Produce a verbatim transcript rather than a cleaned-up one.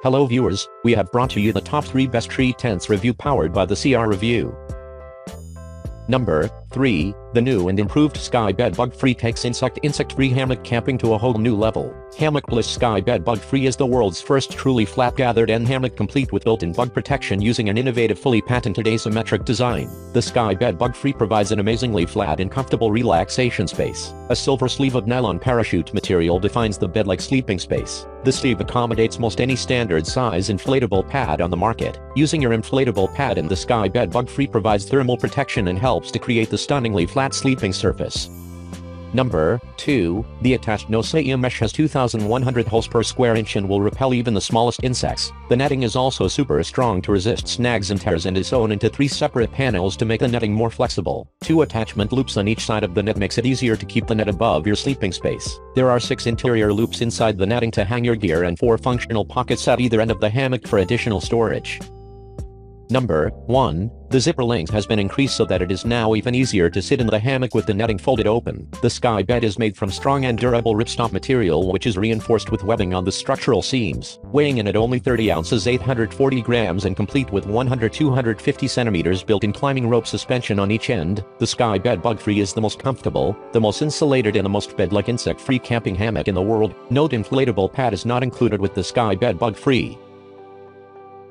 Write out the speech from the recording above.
Hello viewers, we have brought to you the top three best tree tents review powered by the C R Review. Number three. The new and improved Skybed Bug-Free takes insect insect-free hammock camping to a whole new level. Hammock Bliss Skybed Bug-Free is the world's first truly flat-gathered end hammock complete with built-in bug protection using an innovative fully patented asymmetric design. The Skybed Bug-Free provides an amazingly flat and comfortable relaxation space. A silver sleeve of nylon parachute material defines the bed-like sleeping space. The sleeve accommodates most any standard size inflatable pad on the market. Using your inflatable pad in the Skybed Bug-Free provides thermal protection and helps to create the stunningly flat sleeping surface. Number two. The attached no-say mesh has two thousand one hundred holes per square inch and will repel even the smallest insects. The netting is also super strong to resist snags and tears and is sewn into three separate panels to make the netting more flexible. Two attachment loops on each side of the net makes it easier to keep the net above your sleeping space. There are six interior loops inside the netting to hang your gear and four functional pockets at either end of the hammock for additional storage. Number one. The zipper length has been increased so that it is now even easier to sit in the hammock with the netting folded open. The Skybed is made from strong and durable ripstop material which is reinforced with webbing on the structural seams. Weighing in at only thirty ounces eight hundred forty grams and complete with one hundred to two hundred fifty centimeters built-in climbing rope suspension on each end, the Skybed Bug-Free is the most comfortable, the most insulated and the most bed-like insect-free camping hammock in the world. Note: inflatable pad is not included with the Skybed Bug-Free.